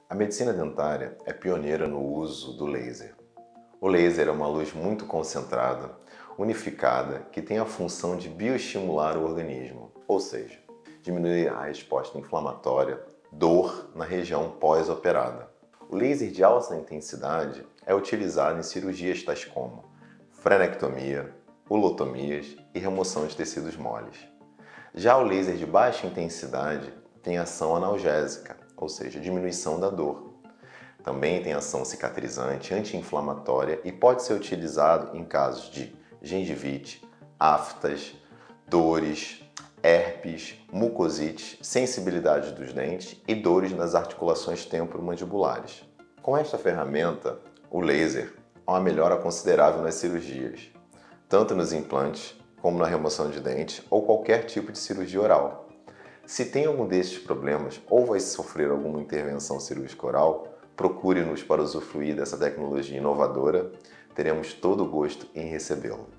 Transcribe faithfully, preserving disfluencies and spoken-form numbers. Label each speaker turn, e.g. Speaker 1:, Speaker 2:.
Speaker 1: A medicina dentária é pioneira no uso do laser. O laser é uma luz muito concentrada, unificada, que tem a função de bioestimular o organismo, ou seja, diminuir a resposta inflamatória, dor na região pós-operada. O laser de alta intensidade é utilizado em cirurgias tais como frenectomia, ulotomias e remoção de tecidos moles. Já o laser de baixa intensidade tem ação analgésica, ou seja, diminuição da dor. Também tem ação cicatrizante, anti-inflamatória e pode ser utilizado em casos de gengivite, aftas, dores, herpes, mucosite, sensibilidade dos dentes e dores nas articulações temporomandibulares. Com esta ferramenta, o laser é uma melhora considerável nas cirurgias, tanto nos implantes como na remoção de dentes ou qualquer tipo de cirurgia oral. Se tem algum destes problemas ou vai sofrer alguma intervenção cirúrgica oral, procure-nos para usufruir dessa tecnologia inovadora. Teremos todo o gosto em recebê-lo.